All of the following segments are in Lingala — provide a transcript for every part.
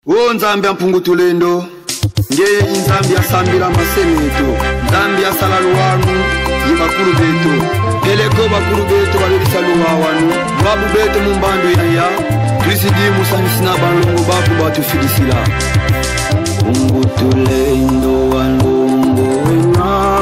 O Nzambi ampungu tulendo ngeye Nzambi asambila masemeto Nzambi asala luwanu yimakuru beto eleko bakuru beto balilisa luwawanu babu beto mumbandu yaya tuisidimu sanisina balongo babu batufidisila Mungu tulendo walongo ina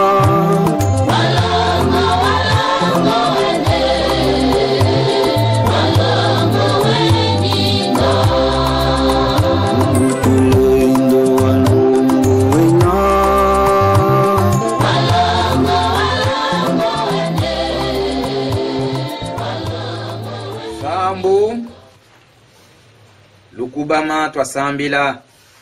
Lukubama twasambila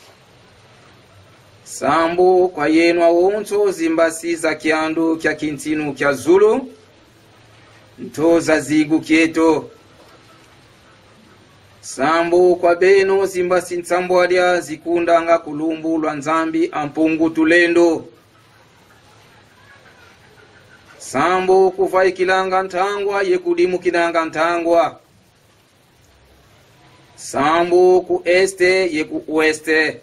Sambu kwa yenu awonto zimbasi za kiandu kya kintinu kya Zulu Ntoza zigu kieto Sambu kwa beno zimbasi ntsambuadia zikundanga kulumbu lwa Nzambi ampungu tulendo Sambu kufaikilanga ntangwa yekudimu kinanga ntangwa Sambu ku este yeku ueste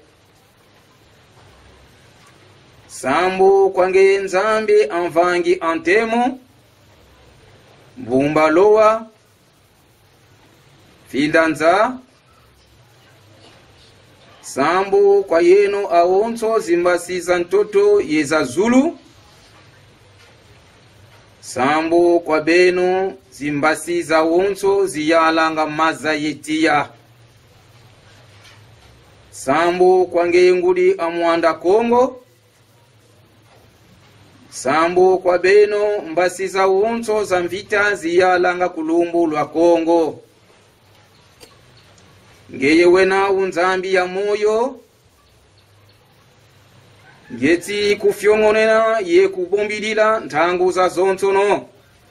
Sambu kwange Nzambi anvangi antemo Mbumba loa Fidanza Sambu kwa yeno awonto zimbasi za ntoto yeza Zulu Sambu kwa beno zimbasi za wonto ziyalanga maza yetia Sambu kwa ngengudi amwanda Kongo Sambu kwa beno mbasi za wonto za mvita ziyalanga kulumbu lwa Kongo Ngeye wena Nzambi ya moyo Ngeti kufyongonena ye kubombilila ntangu za zontono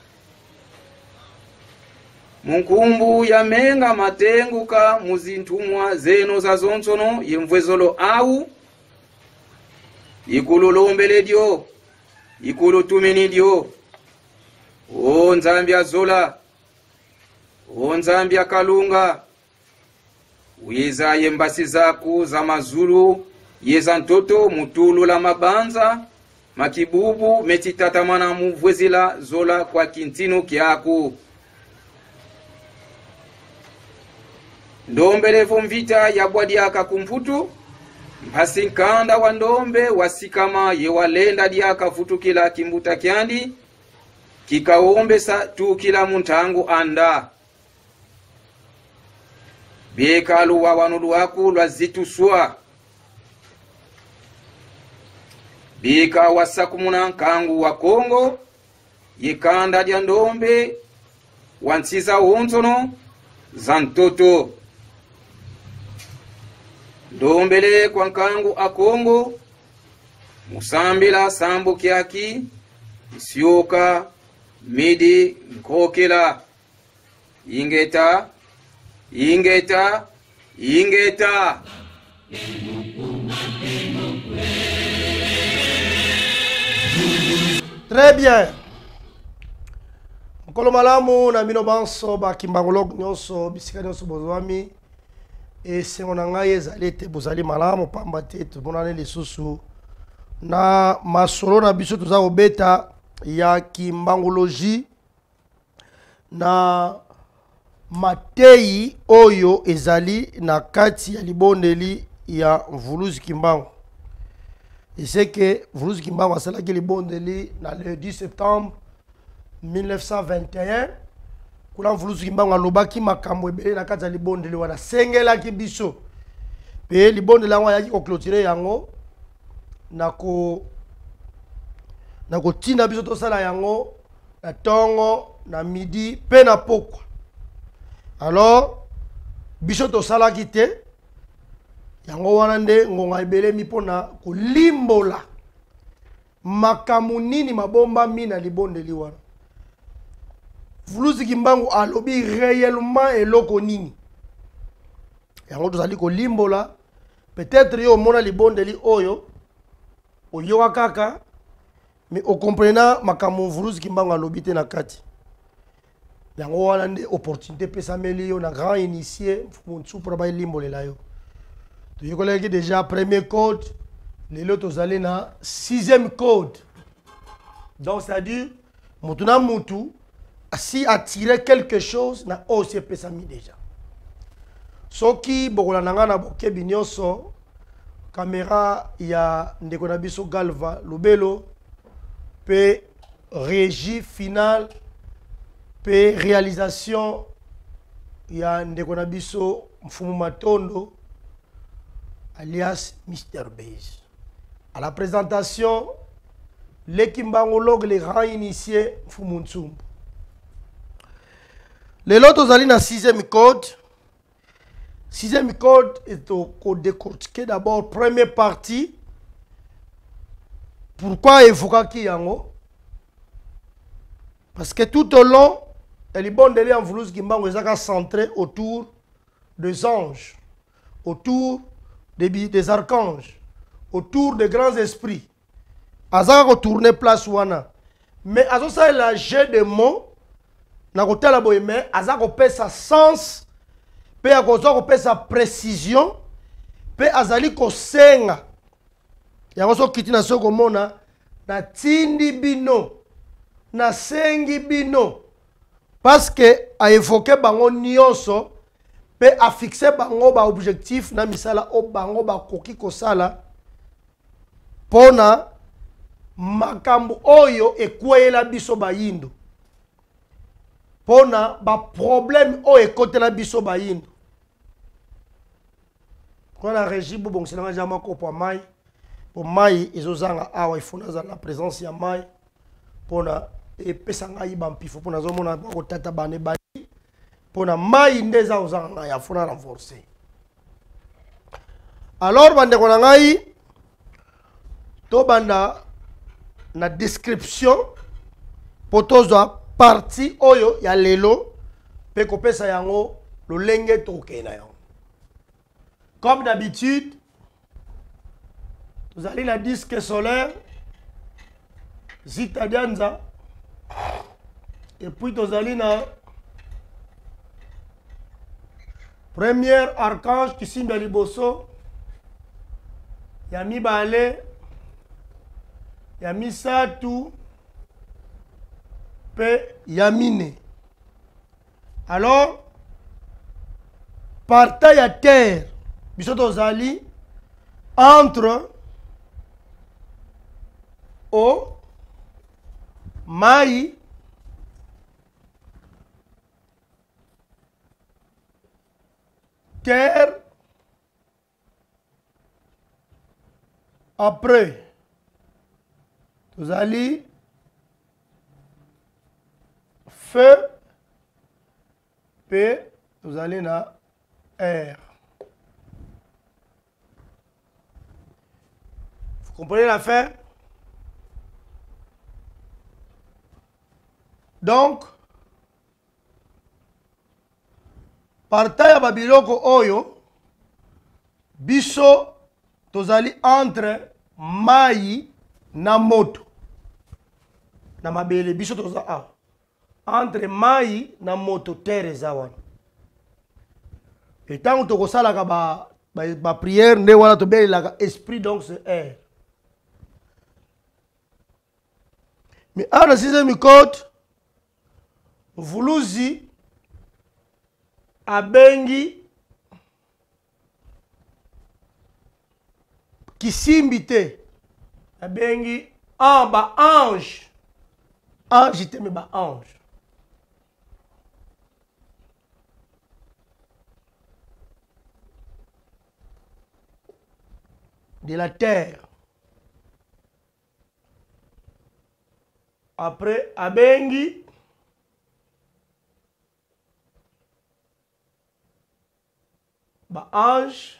Munkumbu ya menga matenguka muzintumwa zeno za zontono yemvwezolo au Ikulolombele dio Ikulutumini dio O Nzambi ya Zola O Nzambi ya Kalunga Uyeza yembasi zaku za mazulu Yeza ntoto mutulu la mabanza Makibubu metitatamana muvwezila Zola kwa kintinu kiaku Ndombelevo mvita ya bwadiaka kumputu Mpasi nkanda wa ndombe wasikama yewalenda diaka futu kila kimbuta kiandi Kikaombe sa tu kila muntangu anda Bekalu wa wanulu waku lwa zitu sua Bika wasakumuna nkangu wa Kongo Yekanda dia ndombe Wansiza wontono Zantoto Ndombele kwa nkangu a Kongo Musambila sambu kiaki Isioka Midi nkokela Ingeta Ingeta Ingeta Très bien. Mkolo malamu na mino banso ba kimbangolog nyonso bisika nyonso bozwami e sengo na ngai ezali te bozali malamu pamba te tumonane lisusu na masolo na biso toza kobeta ya kimbangologie na matei oyo ezali na kati ya libondeli ya Mvuluzi Kimbangu. Et c'est que Mvuluzi Kimbangu asalaki libondeli na le 10 septembre 1921 kuna Mvuluzi Kimbangu alobaki makambo ebele na kati ya libondeli wana sengelaki biso pe libondeli yango ayaki ko-clôturer yango na kotinda biso tosala yango na tongo na midi pe na pokwa. Alors biso tosalaki te yango wana nde ngonga ebele mipona kolimbola makambo nini mabomba mina libondeli wana. Mvuluzi Kimbangu alobi réellement eloko nini yango tozali kolimbola. Peut-être yo mona libondeli oyo oyoka kaka mais au comprenant makambo Mvuluzi Kimbangu alobi te na kati yango wana nde opportunité pesa meli yo na grand initié mtsu pour ba limbolela yo. Tu connais déjà premier code, les autres allés na sixième code. Donc c'est-à-dire, Moutuna Moutou, si attirer quelque chose, na OCP Sami déjà. Soki bokola nanga na boke binyoso, caméra ya ndeko na biso Galva Lubelo, pe régie finale, pe réalisation ya ndeko na biso Mfumu Matondo alias Mr. Base. À la présentation, l'équimbangologue, les grands initiés Mfumu Ntsumbu. Les lots allés dans sixième code. Sixième code est au décortiquer d'abord première partie. Pourquoi évoquer qui yango? Parce que tout au long, elle est bonne d'aller en vouloir Kimbango centré autour des anges, autour des archanges, autour des grands esprits. Azaka tourner place wana. Mais azo ça la jeu de mots na côté la boye mais azaka pèse sa sens pe akozo pèse sa précision pe azali ko senga. Ya koso kiti na soko mona na tindi bino na sengi bino parce que a évoqué bango nyonso pe a fixé bango ba objectif na misala o bango ba koki kosala pona makambo oyo ekweyela biso bayindo pona ba problème oyo ekotela biso bayindo kona régie bo bongselanga jama ko po mai po mai ezozanga awa ifuna za la présence ya mai pona epesa ngai bampifo pona zomona ko tata bane bani pona mai ndeza ozanga ya funa renforcer. Alors bande ko ngai to banda na description potozo partie oyo ya lelo pe kopesa yango lolenge toke na yango. Comme d'habitude, vous allez la disque solaire Zita Dianza et puis vous allez na premier archange qui signe liboso Yami Bale Yami Satu pe Yamine. Alors partage à terre bisoto zali entre o mai terre après vous allez feu P vous allez na R. Vous comprenez l'affaire? Donc partage ya babiloko oyo biso tozali entre mai na moto na mabele biso toza entre mai na moto terre eza wana et tant que tokosalaka ba prière nde wana tobelelaka esprit donc c'est air. Mais à la sixième côte vuluzi abengi kisimbi te abengi ba ange ange te me ba ange de la terre. Après abengi ba ange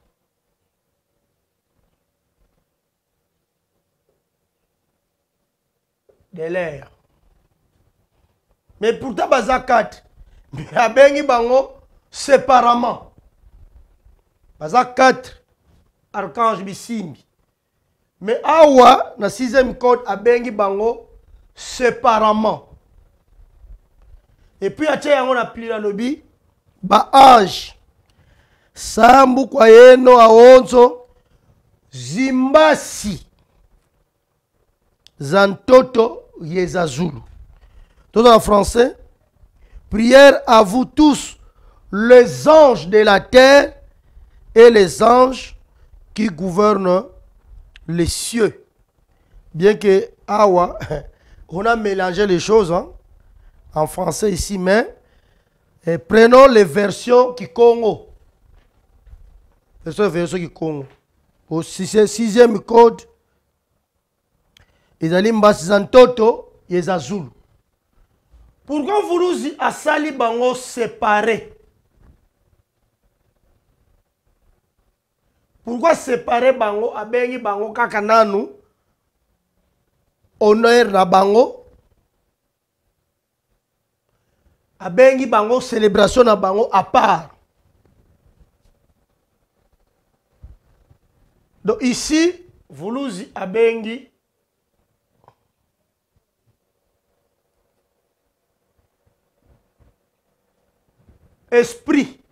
de l'air. Mais pourtant baza 4. Mais abengi bango séparément. Baza 4 archange bisimbi. Mais awa na sixième code abengi bango séparément. Et puis atie yango na pli na lobi ba ange sambu kwa yeno aonzo zimbasi zantoto yeza Zulu. Tout en français. Prière à vous tous, les anges de la terre et les anges qui gouvernent les cieux. Bien que awa, on a mélangé les choses hein, en français ici, mais prenons les versions qui Congo. Version qui Congo. Au sixième code, ils allaient mbasizantoto yeza Zulu. Pourquoi vous nous asali bango séparés? Pourquoi séparer bango abengi bango kaka nanu honneur na bango abengi bango célébration na bango à part? Donc ici vous nous abengi esprit.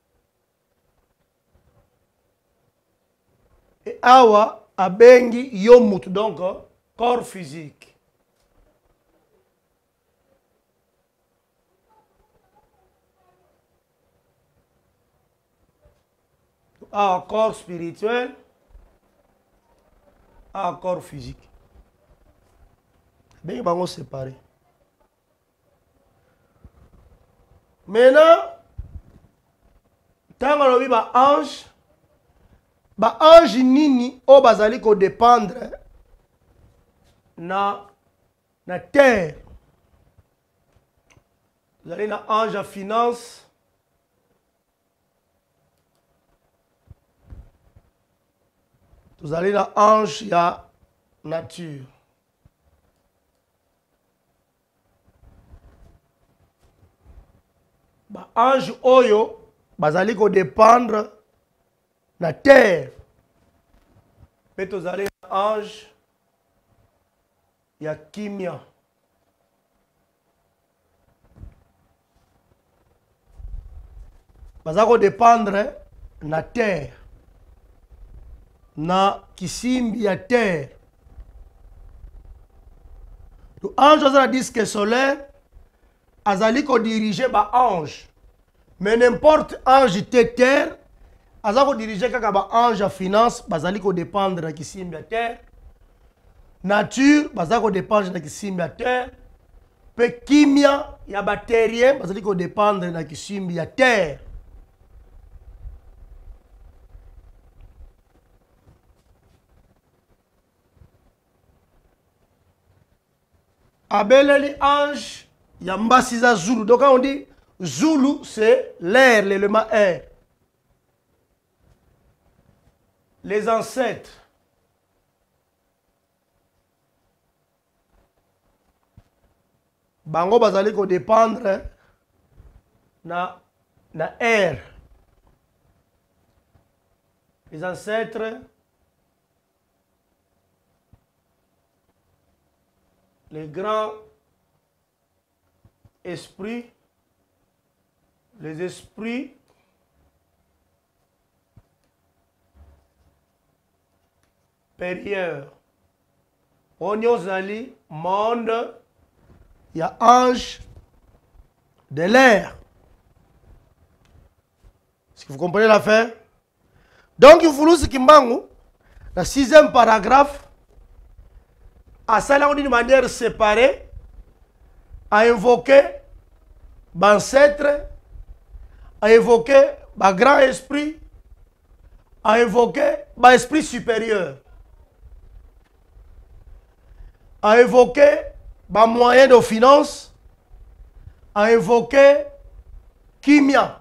Et awa abengi yomut, donc corps physique. Awa corps spirituel, awa corps physique. Bengi bango séparé. Maintenant, tant que ba ange nini o bazali ko dépendre na terre. Vous allez na ange à finance. Vous allez na ange ya nature. Ba ange oyo bazali ko dépendre la terre. Mais vous allez ange ya kimia. Bazali ko dépendre na terre. Na kisimbi ya terre. Le ange a un disque solaire. Azali ko diriger ba ange. Mais n'importe ange te terre. Azali ko diriger kaka ba ange à finance. Bazali ko dépendre na kisimbi ya terre. Nature. Bazali ko dépendre na kisimbi ya terre. Pe kimia ya bactérien. Bazali ko dépendre na kisimbi ya terre. Abeleli ange Yambasiza Zulu. Donc quand on dit Zulu, c'est l'air, l'élément air. Les ancêtres. Bango bazali ko dépendre na air. Les ancêtres. Les grands esprits, les esprits supérieurs. On y monde, il y a ange de l'air. Est-ce que vous comprenez l'affaire? Donc, il faut ce Kimbangu, le 6e paragraphe, à ça, d'une manière séparée, à invoquer l'ancêtre, à invoquer le grand esprit, à invoquer l'esprit supérieur, à invoquer les moyens de finance, à invoquer Kimia.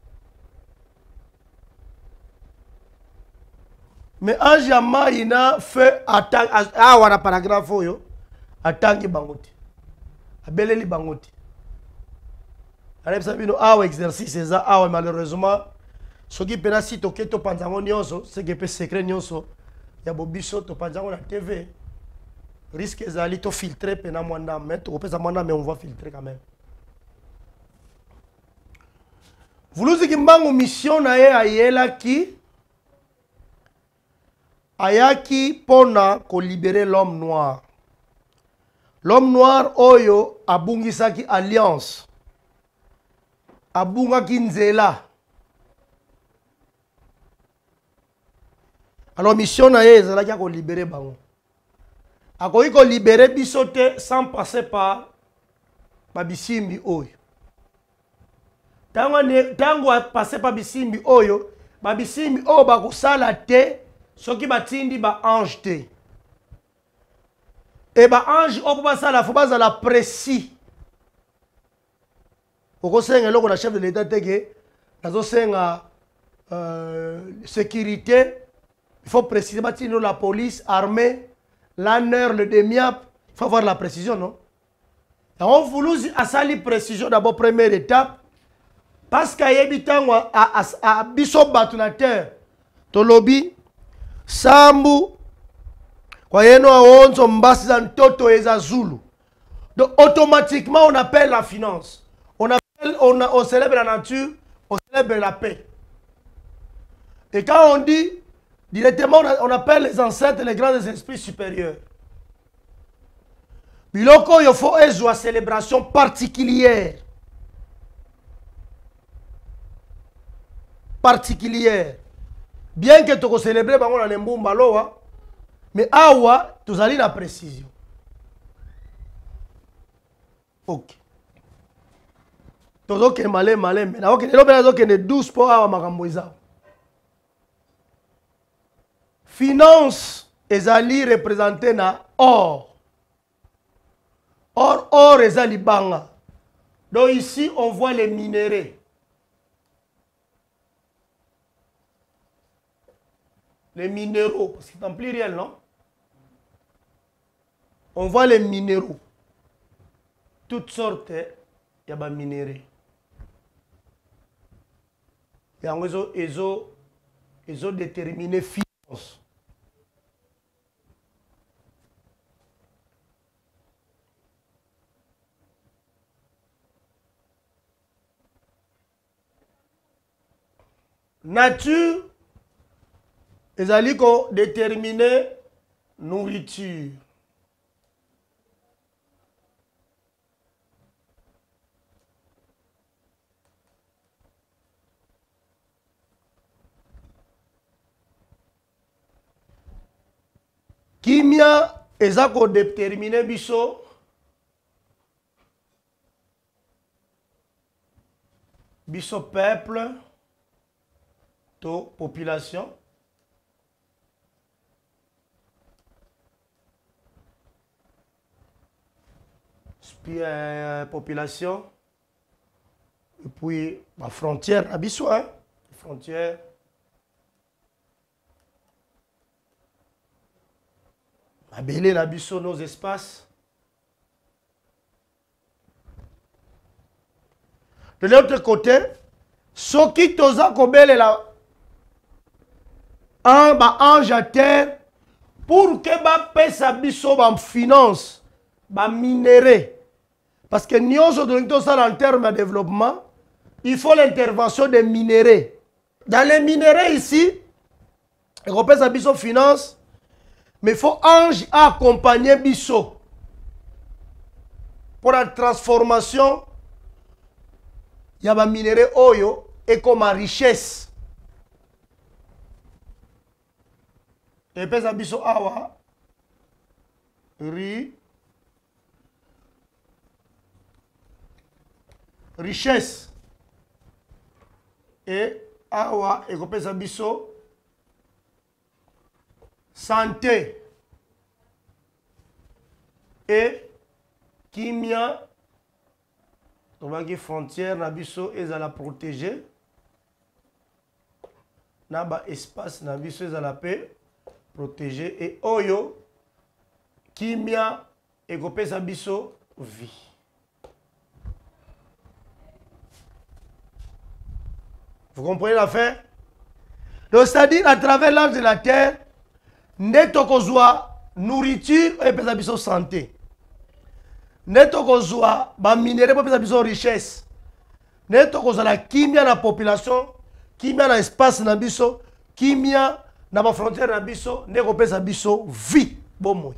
Mais ange yama ina fait attaque à wana paragraphe yo attaque bangoti abeleli bangoti alors ça bino awa exercice ça awa malheureusement ce qui pena si toke to panzango nyonso c'est que peut secret nyonso ya bobiso to panzango na TV risque ezali to filtrer pena mwanda mais to pesa mwanda mais on va filtrer quand même. Vuluzi kimbangu mission na ye ayaki pona ko libérer l'homme noir. L'homme noir oyo abungisaki alliance. Abungaki nzela. Alors mission na ye ezalaki ko libérer bango. Akoki ko libérer biso te sans passer par babisimbi oyo. Tango a passé par bisimbi oyo, babisimbi oyo bakosala te soki batindi ba ange te. Et ba ange oyo basala faut bazala précis. Okosenga eloko na chef de l'état teke nazosenga sécurité. Il faut préciser batino la police, armée, l'honneur, le demiap. Il faut avoir la précision, non? On voulait asali précision d'abord première étape. Parce qu'il y a des gens à biso batunateur. Tolobi, Sambu, kwa yeno a onzo mbasi za ntoto eza Zulu. Donc automatiquement on appelle la finance. On célèbre la nature, on célèbre la paix. Et quand on dit directement, on appelle les ancêtres les grands esprits supérieurs. Biloko il faut une célébration particulière. Bien que tu célébres bango na Mbumba loa, mais awa tu allez la précision. OK. Todo ke malé mais na OK, lo benazo ke ne 12 pour awa makambo eza. Finance ezali représenté na or. Or ezali banga. Donc ici on voit les minéraux. Les minéraux, parce que c'est en pluriel, non? On voit les minéraux. Toutes sortes, il y a des minéraux. Il y a ils ont déterminé finance. Nature, ils ont déterminé nourriture. Kimia, ils ont déterminé biso. Biso peuple, to population. Puis population. Et puis la frontière, abisso, hein? Frontière. Abélé l'abisso, nos espaces. De l'autre côté, Soki toza kobele la ange à terre pour que ba pesa biso ba finance ba minéré. Parce que nous en termes de développement, il faut l'intervention des minéraux. Dans les minéraux ici, on pesa biso finance, mais il faut ange accompagner biso pour la transformation. Il y a des minéraux oyo et comme richesse. Et puis ça biso awa richesse. Et awa et comme ça biso santé. Et kimia. On va que frontière nabiso est à la protéger. Naba espace nabiso est à la paix protéger et oyo kimia et copé sabiso vie. Vous comprenez l'affaire? Donc c'est-à-dire à travers l'âge de la terre, neto kozwa nourriture et pesabiso santé. Neto kozwa ba minéraux pour pesabiso richesse. ne tokozala kimia na population, kimia na espace na biso, kimia na ba frontière na biso, ne kopesa biso vie bomoi.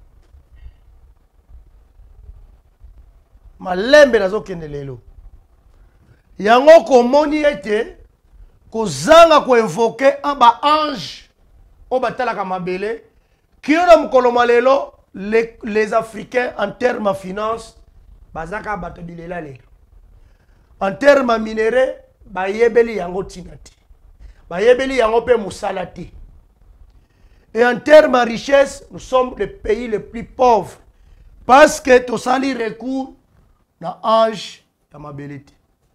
Malembe nazo kende lelo. Yango komoni ete kozanga ko invoquer un ba ange o batala kamabele qui na mukolo malelo les Africains en termes de finance bazaka bato bilela lelo. En termes de minerais bayebeli yango tinati. Bayebeli yango pe musalati. Et en termes de richesse, nous sommes le pays le plus pauvre parce que to sali recours na ange ya mabelete.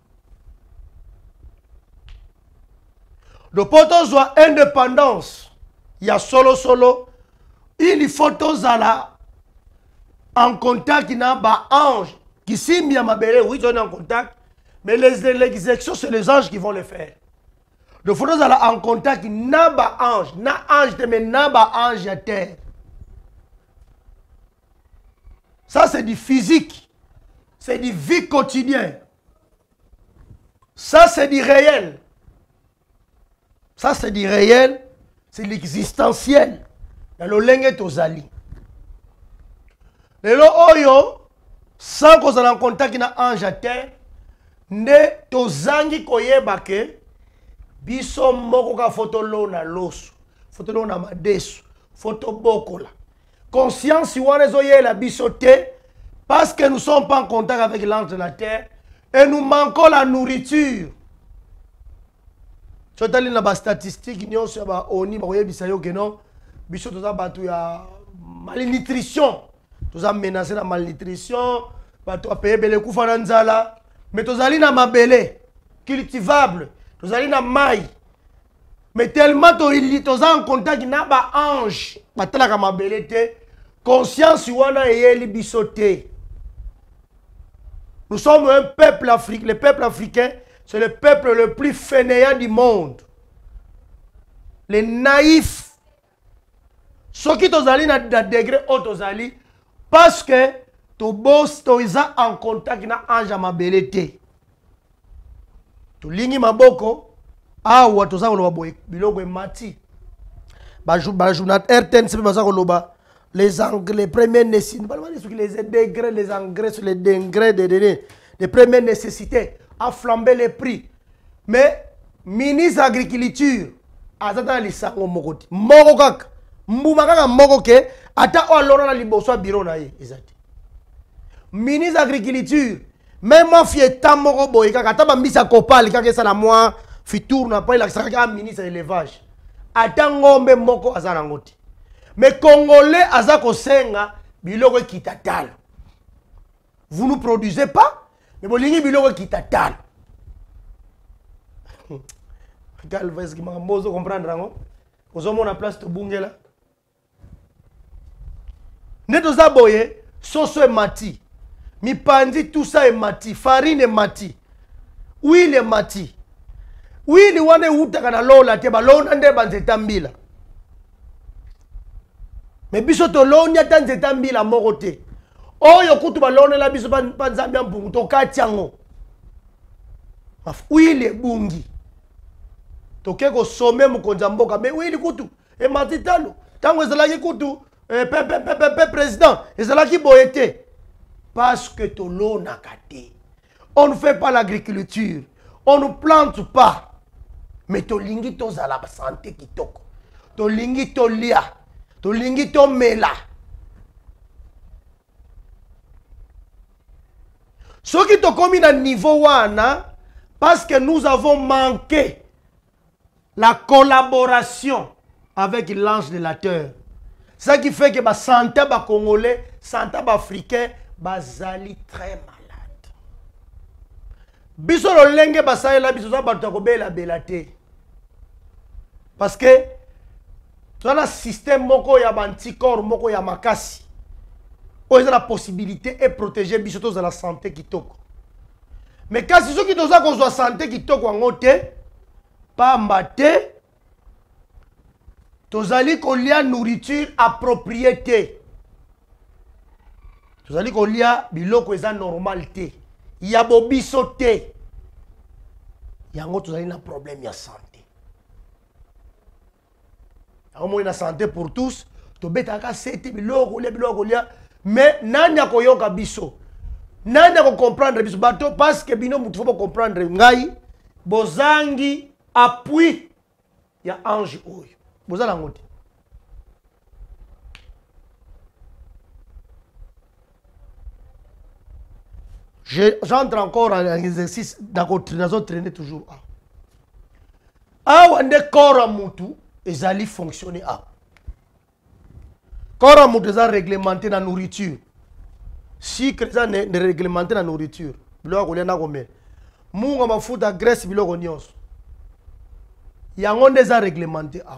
Le poto soit indépendance. Il y a solo. Il faut tous en contact na ba ange qui si mi a mabelé, oui, on est en contact, mais les exécutions c'est les anges qui vont le faire. Le faut tous en contact na ba ange, na ange de mais na ba ange à terre. Ça c'est du physique. C'est du vie quotidien. Ça c'est du réel. Ça c'est du réel, c'est l'existentiel. Dans le lenge tozali. Lelo oyo, sans qu'on soit en contact na ange à terre, ne tozangi koyeba ke biso moko ka photo lo na loso, photo lo na madesu, photo bokola. Conscience wana zoye la biso te parce que nous ne sommes pas en contact avec l'ange de la terre et nous manquons la nourriture. Si tu as des statistiques, nous avons malnutrition. Nous avons menacé la malnutrition. Nous avons payé les coups mais nous avons mabele cultivable. Nous avons maï. Mais tellement nous avons en contact avec l'ange. Nous avons conscience et nous sommes un peuple africain. Le peuple africain, c'est le peuple le plus fainéant du monde. Les naïfs. Ceux qui sont allés dans le degré haut, parce que tu bosses, tu es en contact avec l'ange à ma belleté. Tu lingi maboko, ah ou tu as un mati. Les engrais, les premières nécessités, les engrais sur les degrés des premières nécessités. A flambé les prix. Mais, ministre de l'Agriculture, azata lisango mokoti. Moko kaka. Mbuma kaka moko ke, ata o alora na liboso bureau na ye, ezati. Ministre de l'Agriculture, même moi fieta moko boye kaka, ata bambisa kopali kaka esa na moi, fitur na pa il a ministre de l'élevage. Ata ngombe moko azana ngoti. Mais Congolais azako senga, biloko kitatalo. Vous ne produisez pas? Mais bolingi biloko kitatal. Galvez qui m'a mozo comprendre rango. Aux hommes on a place to bungela. Ne doza boye, soso e mati. Mi pandi tout ça est mati, farine est mati. Huile est mati. Huile wane utaka na lola te ba lona nde banzeta mbila. Mais biso to lonya tanzeta mbila moko te. Oyo kutu balone la biso pa nzambi mpungu to katiango. Huile bungi. Toke ko some mukonza mboka me huile kutu e matitalo. Tango ezalaki kutu président ezalaki boyete parce que to lona kate. On ne fait pas l'agriculture. On ne plante pas. Mais to lingi to zala santé kitoko. To lingi to lia. To lingi to mela. Ce qui te commis à niveau wana, parce que nous avons manqué la collaboration avec l'ange de la terre. C'est ça qui fait que les santé congolais, santé africain, bazali très malade. Biso lo lenge basale la biso ba takobe la belate. Parce que tu as un système moko ya anticorps moko ya makasi. Où est la possibilité de protéger biso de la santé qui toko. Mais quand c'est ceux qui doivent qu'on soit santé qui toko en côté, pas mbaté, tozali qu'on y a nourriture appropriée. Tozali qu'on y a biloko eza normalité. Il y a bobiso té. yango tozali na problème ya santé. Yango na santé pour tous, tobetaka sete biloko lia, mais nani akoyoka biso? Nani ako comprendre biso bato parce que bino mutu faut comprendre ngai bozangi appui ya ange oyo. Bozala ngote. J'entre encore en exercice traîner toujours. Awa nde corps mutu ezali fonctionner a. Corps mutu eza réglementé na nourriture. Sucre eza ne réglementé na nourriture. Biloko kolia na komela. Munga mafuta graisse biloko nyonso. Yango nde eza réglementé a.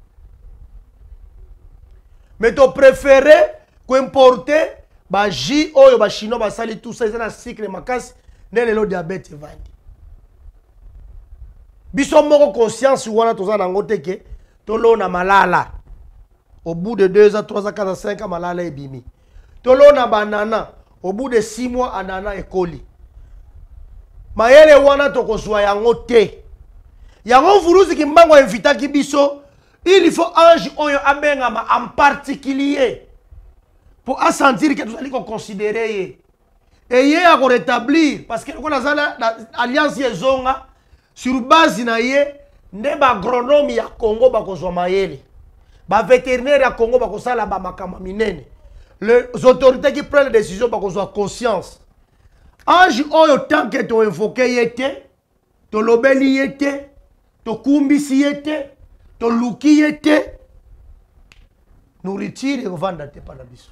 Mais to préféré qu'importer ba jus oyo ba chinois ba sali tout ça eza na sucre makasi nde lelo diabète vandi. Biso moko conscience wana toza nango teke tolo na malala. Au bout de 2 ans, 3 ans, 4 ans, 5 ans, malala ebimi. Tolo na banana. Au bout de 6 mois, anana ekoli. Mayele wana tokozwa yango te. Yango vuruzi kimbango invita kibiso. Il faut ange oyo abengama en particulier. Pour sentir que nous allons considérer. Et il y a rétablir. Parce que l'alliance yezonga. Sur base na ye. Nde ba agronome ya Congo bakozwa mayele. Ba vétérinaire ya Congo bakosala ba makama minene. Les autorités qui prennent les décisions bakozwa conscience. Ange oyo tant que to invoqué yete, to lobeli yete, to kumbisi yete, to luki yete, nourriture et vendre te pana biso.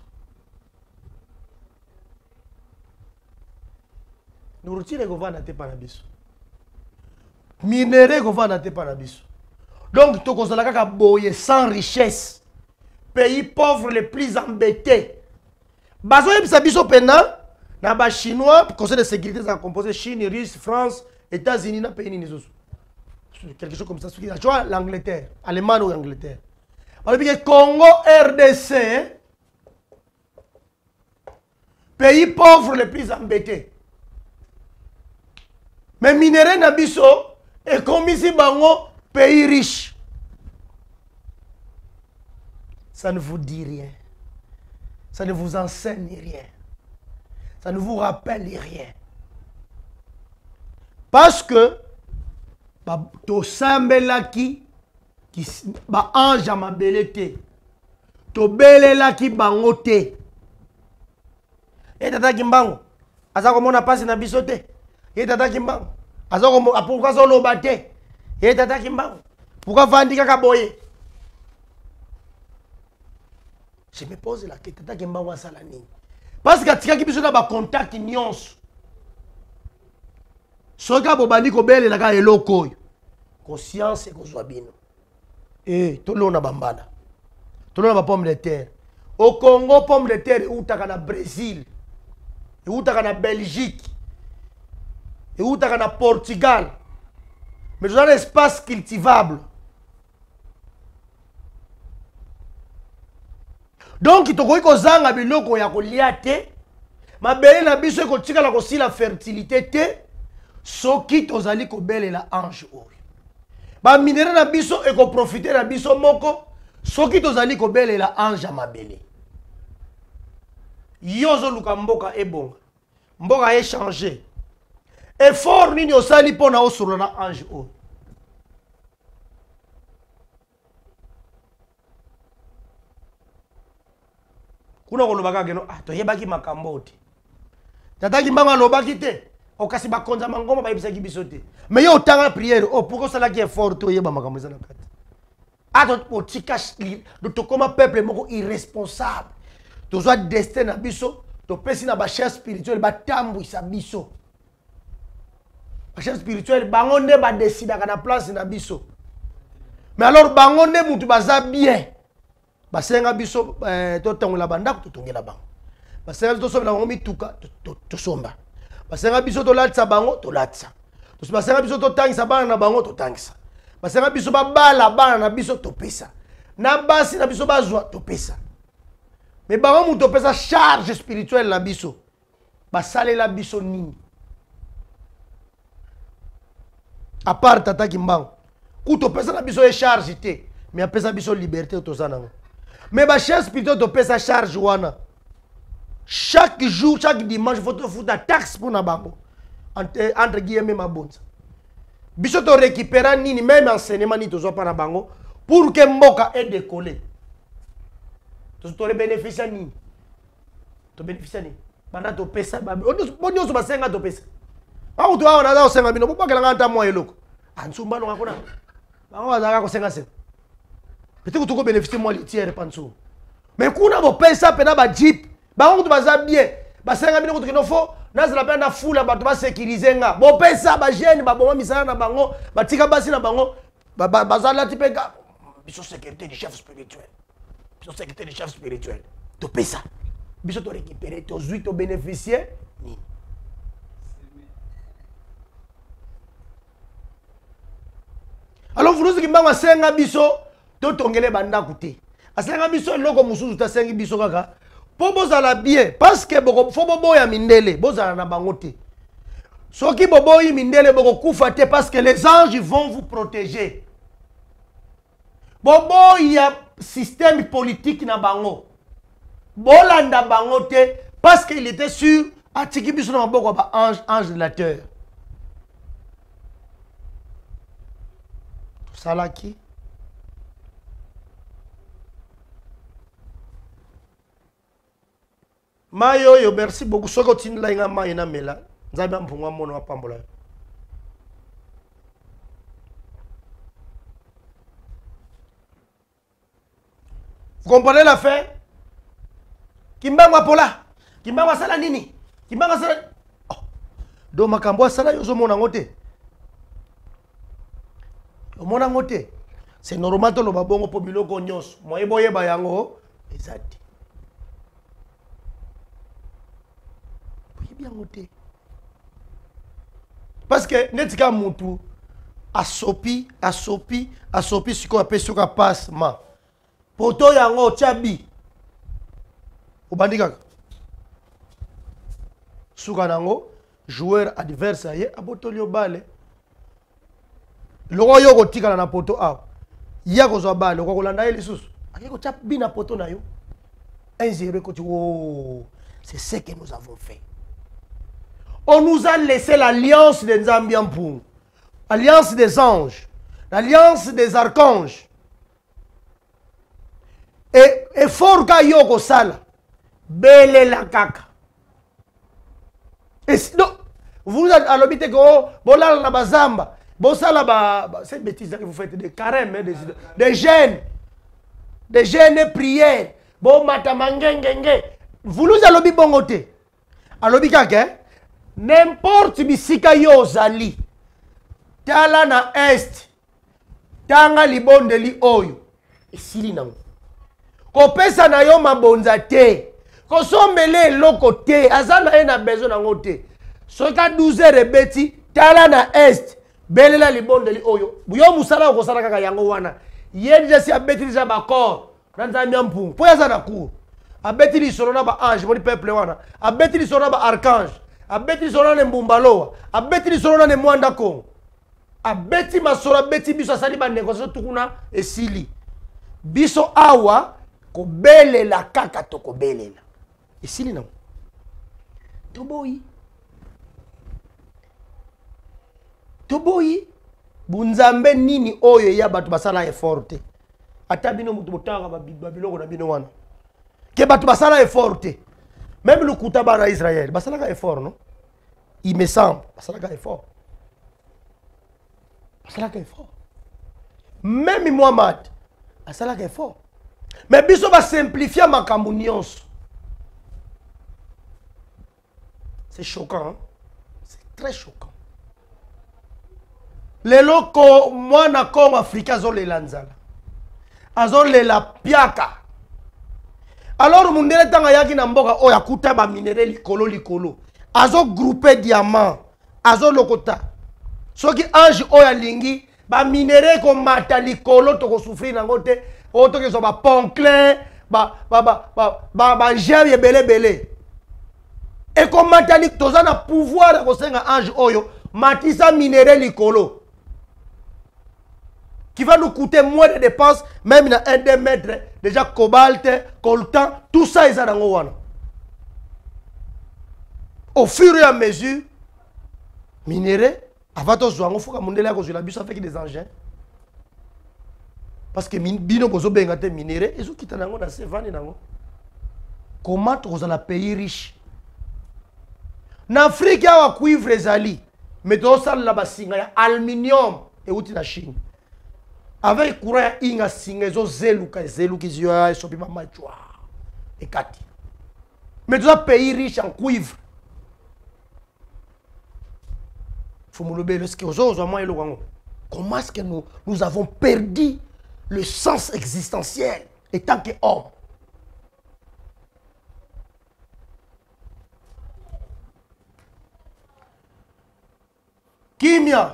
Nourriture et vendre te pana biso. Minerai et vendre te pana biso. Donc, to kozala kaka boye sans richesse. Pays pauvre les plus embêtés. Bazo yebisa biso pena na ba chinois, conseil de sécurité ça composé Chine, Russie, France, États-Unis na pays ni zoso. Quelque chose comme ça, tu vois l'Angleterre, Allemagne ou Angleterre. Alors que Congo RDC pays pauvre les plus embêtés. Mais minerai na biso et comme ici bango pays riche. Ça ne vous dit rien. Ça ne vous enseigne rien. Ça ne vous rappelle rien. Parce que to sambelaki ba ange ma belete. To belelaki bango te. Et tata kimbango. Asa komona passe na bisote. Et tata kimbango. Asa komo pourquoi ça loba te. Et tata kimbango. Pourquoi vandi kaka boye? Je me pose la question, tata kimbango asala nini? Parce que tika kibiso na ba contact nyonso. Soka bobandi ko bele la ka eloko. Conscience ko zwa bino. Tolo na bambala. Tolo na ba pomme de terre. Au Congo pomme de terre utaka na Brésil. Utaka na Belgique. Utaka na Portugal. Mais dans un espace cultivable. Donc, il faut que zanga biloko ya kolia te. Mabele na biso ko tika la kosi la fertilité te. Soki tozali ko bele la ange oyo. Ba minere na biso e ko profiter na biso moko. Soki tozali ko bele la ange mabele. Yozo luka mboka ebonga. Mboka e changer. Effort nini osali pona osolo na ange oyo. Kuna kolobaka keno toyebaki makambo te. Tata kimbango alobaki te. Okasi bakonza mangoma bayebisaki biso te. Mais yo tanga prière pourquoi ça là qui est fort to yeba makambo za na kati. Ato otika de to comme peuple moko irresponsable. To zo destin na biso, to pesi na ba chef spirituel ba tambu isa biso. Ba chef spirituel bango nde ba décider na place na biso. Mais alors bango nde mutu baza bien. Basenga biso to tongola bandako to tongela bango. Basenga biso somba bango mituka to somba. Basenga biso to latsa bango to latsa. To basenga biso to tangisa bana na bango to tangisa. Basenga biso ba bala bana na biso to pesa. Na basi na biso bazwa to pesa. Mais bango mutu to pesa charge spirituelle la biso. Basale la biso nini. à part tata Kimbangu kuto pesa na biso e charge te mais apesa biso liberté to zanango mais ba chef spirituel to pesa charge wana chaque jour chaque dimanche faut te foutre taxe pour na bango entre guillemets ma bonza biso to récupérer nini même enseignement ni to zo pa na bango pour que mboka ait décollé to bénéficier nini to bénéficier nini bana to pesa ba bonyo so basenga to pesa au to aona za senga bino bokela nganta mo eloko ansumba no ngakona bango bazaka ko senga senga peut-être que tu bénéficier moi litière panso mais kuna bo pesa pena ba jeep bango to baza bien basenga bino ko to fo nazala pena fula bato ba sécuriser nga bo pesa ba jeune ba boma misala na bango batika basi na bango bazala tipeka biso sécurité du chef spirituel biso sécurité du chef spirituel to pesa biso to récupérer to zui to bénéficier ni alors vous nous kimba senga biso to tongele banda kuté asenga biso loko mususu ta sengi biso kaka po bozala bien parce que boko fo boboya mindele bozala na bango te soki boboyi mindele boko kufa te parce que les anges vont vous protéger boboya système politique na bango bolanda bango te parce qu'il était sûr atiki biso na maboko ba ange de la terre salaki mayo yo merci beaucoup soko tinla nga mayo na mela nzambe mpungwa mono wa pambola vous comprenez la fin Kimbangu apola Kimbangu asala nini Kimbangu asala oh. Do makambo asala yozo mona ngote omona ngote c'est normal to lo babongo po biloko nyos moyebo yeba yango ezati bien ngote parce que netika mutu asopi siko apesi ka passe ma poto yango chabi obandika suka nango joueur adversaire abotoli obale loko yo kotikala na poto awa ya kozwa bale ko kolanda ye lisusu akeko chabi na poto na yo 1-0 ko tu oh c'est ce que nous avons fait. On nous a laissé l'alliance des Nzambiampung, l'alliance des anges, l'alliance des archanges. Et fort ka yoko sala, bele la kaka. Et sinon, vous à l'hôpital que bolala na bazamba, bosala ba cette bêtise que vous faites des carèmes, des jeûnes et prières, bon matamangengenge. Vous nous allez bongote. À l'hôpital n'importe bisika yo zali tala na est tanga libondeli oyo esili nango kopesa na yo mabonza te kosombele eloko te azana ena besoin nango te soka 12h ebeti tala na est belela libondeli oyo yo musala okosala kaka yango wana ye deja si abeti deja bakor na Nzambi ampungu po yaza na cour abeti lisolo na ba ange moni peuple wana abeti lisolo na ba archange abeti solo na mbumbaloa abeti solo na mwanda ko abeti masolo abeti biso asali ba négociation tukuna esili biso awa ko belela kaka to ko belela esili na toboyi bunzambe nini oyo ya batu basala effort te ata bino mutu botanga babiloko na bino wana ke batu basala effort te. Même le Koutaba à Israël, c'est un effort, non? Il me semble, c'est un effort. C'est un effort. Même Mohamed, c'est un effort. Mais Bisso va simplifier ma communion. C'est choquant, hein? C'est très choquant. Les locaux, moi, na comme Africain, ils ont les lanzala. Ils ont les la piaka. Alors, mundele tanga yaki na mboka oya kuta ba minere likolo. Azo groupe diamant, azo lokota. Soki ange oya lingi ba minere ko mata likolo to ko souffrir nango te, o to ke so ba ponclin, ba jere belé. Et ko mata lik toza na pouvoir ko senga ange oyo matisa minere likolo. qui va nous coûter moins de dépenses, même dans 1-2 mètres, déjà cobalt, coltan, tout ça est dans le. Au fur et à mesure, minerai, avant de jouer, il faut que la bus avec des engins. Parce que bino bozo benga te minerai, ils ont quitté dans la sevane. Comment tu as un pays riche? En Afrique, il y a un cuivre ezali, mais tu as un aluminium et outil na Chine. Avec courant, il y a un zelu qui est sopi mama et kati. Mais tu as un pays riche en cuivre. Comment est-ce que nous avons perdu le sens existentiel en tant qu'homme? Kimia.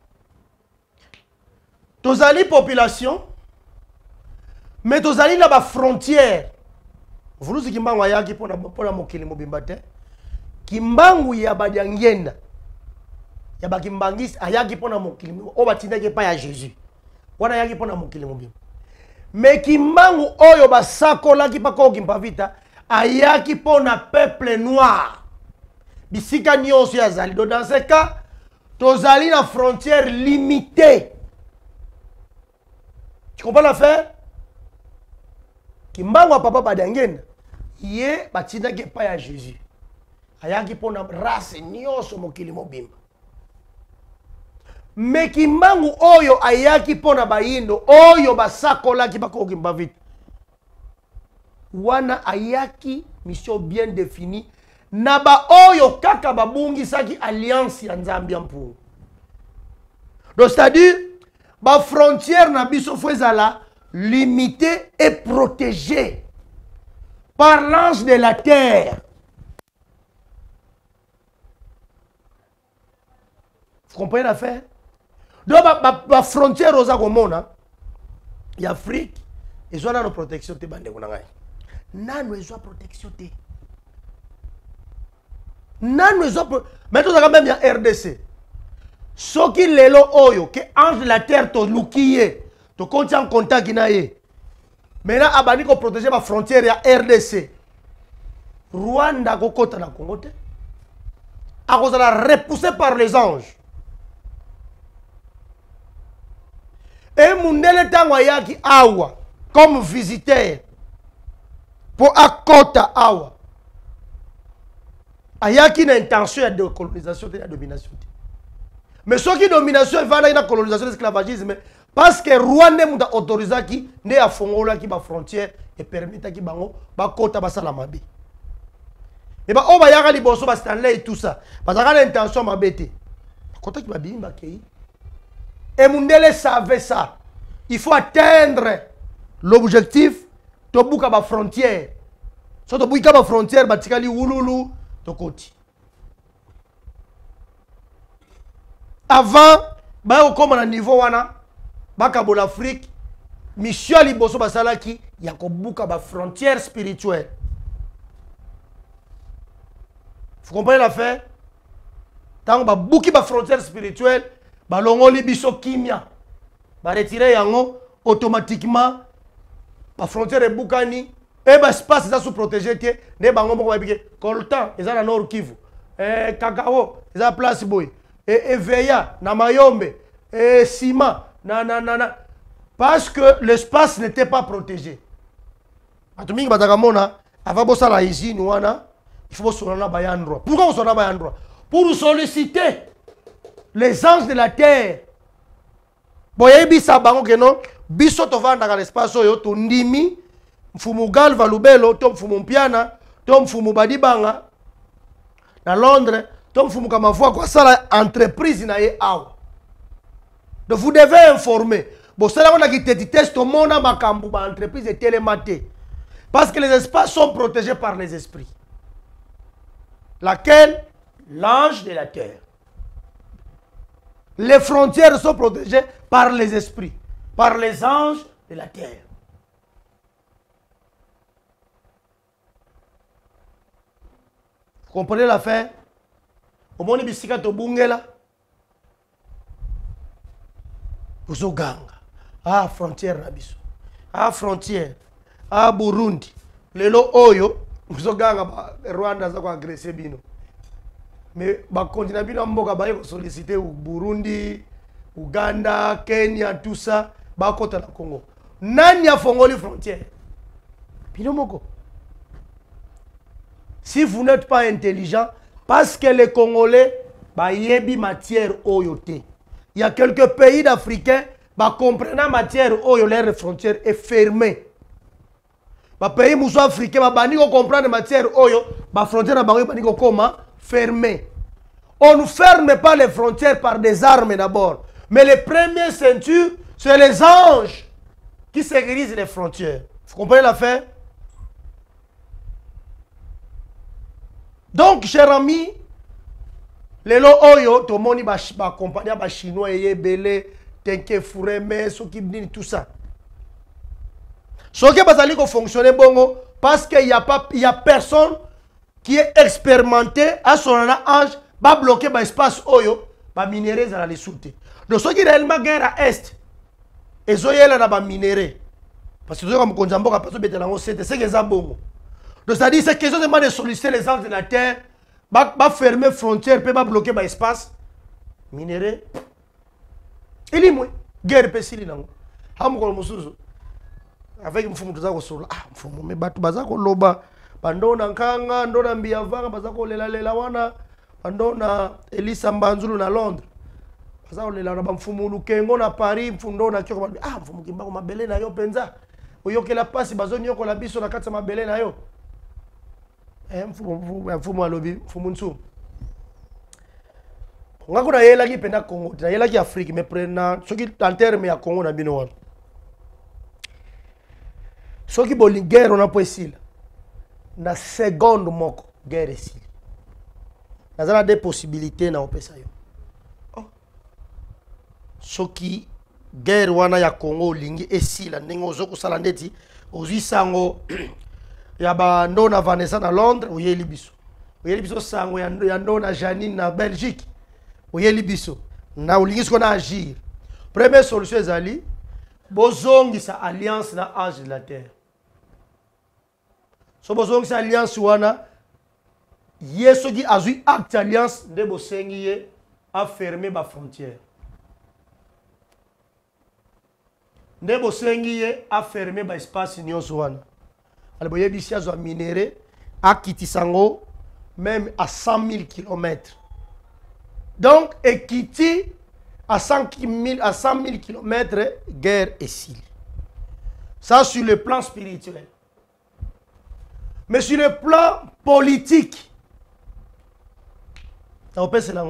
Tozali population, mais tozali na ba frontière. Vous savez kimbangu ayaki pona mokili mobimba te. Kimbangu ya badiangenda. Ya bakimbangis ayaki pona mokili o batindaki pa ya Jésus. Wana ayaki pona mokili mobimba. Mais kimbangu oyo basakola ki pa ko kimpa vita ayaki pona peuple noir. Bisika nyonso ya zali. Dans ce cas, tozali na frontière limitée. Tu comprends l'affaire? Kimbangu papa badangena. Ye batina ke pa ya Jésus. Ayaki pona race nyonso mokili mobimba. Mais kimbangu oyo ayaki pona bayindo oyo basakola ki bako kimba vite. Wana ayaki mission bien définie. Naba oyo kaka babungi saki alliance ya Nzambi mpu. Donc c'est-à-dire ba frontière na biso fezala limitée et protégée par l'ange de la terre. Vous comprenez l'affaire? Donc la frontière aux Agomona, il y a Afrique, ils ont une protection te bande kunangai. Nanu ils ont protection te. Nanu ils ont maintenant même il y a RDC. Ce qui lelo oyo que ange de la terre to lukiye, to compte en contact naye. Maintenant abani ko protéger ma frontière ya RDC. Rwanda ko kota na Congo te. A cause la repoussé par les anges. Et Mundele Tangwayaki Awa, comme visiteur, pour Akota Awa. Ayaki une intention de colonisation et de domination. Mais ce qui domination va dans la colonisation et l'esclavagisme, parce que Rwanda a autorisé qui ne a fongola qui ba frontière et permet qui bango ba kota ba salamabi. Mais ba o ba yaka liboso ba Stanley et tout ça. Parce que l'intention m'a bêté. Kota qui ba bimba kei. Et Mundele savait ça. Il faut atteindre l'objectif de bouka ba frontière. So to bouka ba frontière batikali wululu to koti. Avant ba comme na niveau wana baka bo l'Afrique mission liboso basalaki ya ko bouka ba frontière spirituelle. Vous comprenez l'affaire? Tant ba bouki ba frontière spirituelle balongoli biso kimia ba retirer yango automatiquement ba frontière e bukani e ba espace za sous protéger tie ne bango moko ba bike coltan eza na Nord Kivu kakao eza place boy veya na Mayombe Sima na parce que l'espace n'était pas protégé. Atumingi bataka mona avant bossa la usine wana il faut sonana ba yandro. Pourquoi on sonana ba yandro? Pour solliciter les anges de la terre. Boyebi sabango que non, biso to vanda dans l'espace oyo to ndimi, mfumu Galva Lubelo, to mfumu Mpiana, to mfumu Badibanga na Londres, to mfumu Kamafua kwa sala entreprise na ye awa. Donc vous devez informer. Bon, c'est là qu'on a qui test au monde à makambu ba entreprise et télématé. Parce que les espaces sont protégés par les esprits. Laquelle? L'ange de la terre. Les frontières sont protégées par les esprits, par les anges de la terre. Vous comprenez l'affaire? Au monde bisika to bungela. Bozoganga. ah frontière na biso ah frontière ah Burundi lelo oyo muzoganga ba Rwanda za ko agresser bino mais ba continent bino mboka ba ko solliciter Burundi Uganda Kenya tout ça ba kota na Congo nani afongoli frontière bino moko. Si vous n'êtes pas intelligent, parce que les Congolais, bah, yebi matière oyote. Il y a quelques pays d'Africains, bah, comprenant matière oyo, leur frontière est fermée. Bah, pays mousso africain, bah, bani ko comprendre matière oyo, bah, frontière bah, bani ko comment fermée. On ne ferme pas les frontières par des armes d'abord. Mais les premières ceintures, c'est les anges qui sécurisent les frontières. Vous comprenez l'affaire? Donc, cher ami, les lo oyo, tout le monde va accompagner les Chinois et belé, tenke fourré, tout ça. Ce qui va fonctionner bon, parce qu'il n'y a personne qui est expérimenté à son ange, va bloquer l'espace oyo, va minérer dans les soutes. Donc, ce qui est réellement guerre à est, et ce qui est là, va minérer. Parce que ce qui est là, c'est que c'est bon. Donc, c'est-à-dire c'est question de solliciter les anges de la terre, va fermer les frontières, va bloquer l'espace. Minéré. Il est moins. Guerre pesili nango. Hamukolo musuzu. Avec mfumu tuzako solo. Ah, mfumu me batu bazako loba. Bandona nkanga, ndona mbiyavanga, bazako lela wana. Bandona Elisa Mbanzulu na Londres. Bazako lela na mfumu Lukengo na Paris, mfumu ndona kyoko. Ah, mfumu kimbako mabele na yo penza. Oyokela pasi bazoni yoko la biso na kati mabele na yo. Mfumu alobi mfumu nsu ngako na yela ki penda Congo na yela ki Afrique mais prena soki en terme ya Congo na bino wana soki boli guerre on a possible na seconde moko guerre ici nazana des possibilités na opesa yo oh soki guerre wana ya Congo lingi esila ndenge ozoko sala ndeti ozwi sango ya ba ndona Vanessa na Londres oyeli biso sango ya ndona Janine na Belgique oyeli biso na olingi siko na agir. Première solution ezali bozongisa alliance na ange de la terre. So bozongisa alliance wana yeso ki azui acte alliance nde bosengi ye a fermer ba frontière. Nde bosengi ye a fermer ba espace nyonso wana. Alors, vous avez un minéré à Kitisango, même à 100 000 km. Donc, et Kiti à 100 000 km, guerre et s'il. Ça, sur le plan spirituel. Mais sur le plan politique, ça va passer là.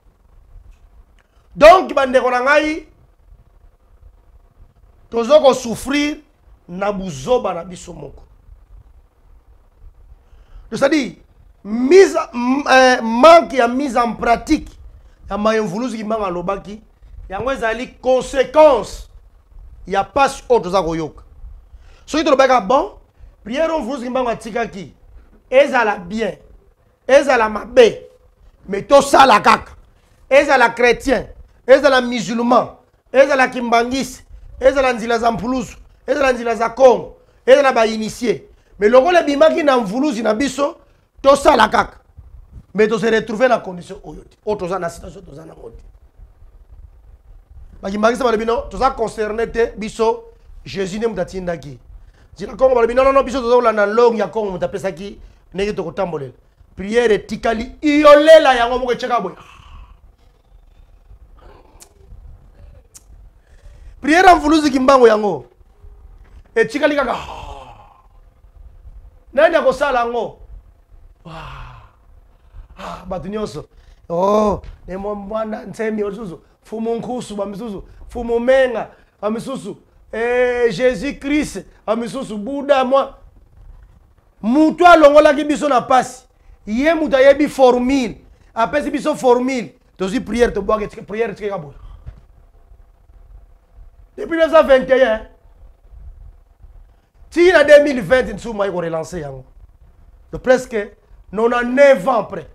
Donc, tous ceux qui souffrir, nabuzoba na bisomoko. C'est-à-dire, manque de mise en pratique, il y a un voulu qui manque à l'obaki, il y a une conséquence, il n'y a pas autre chose. Ce qui est bon, prière on voulu qui manque à tikaki, ezala bien, ezala mabé, mais tout ça la kaka, ezala chrétien, ezala musulman, ezala kimbangis, ezala nzila za mpuluzu, ezala nzila za Congo, ezala ba initié. Mais le rôle est que dans Voulouzi, dans Bisso, tout ça la caca. Mais tu se retrouves dans la condition autre dans la situation tout ça na mode. Parce que magisa balbino tout ça concerné te Bisso Jésus ne mutatinda ki. Dina Congo balbino non Bisso tout ça na langue ya Congo mutapesa ki negi to kotambolela. Prière tikali iolela yango moko cheka boy. Prière en Voulouzi kimbango yango. Et tikali kaka nani akosala ngo batu nyonso oh ne mwana nsemi osusu fumu nkusu bamisusu fumu menga bamisusu Jésus Christ bamisusu Buddha moi mutu alongola ki biso na pasi ye mutu ayebi formule apesi biso formule tozi prière to boke prière tika bo depuis 1921 si en 2020, nous avons relancé. Presque 99 ans après.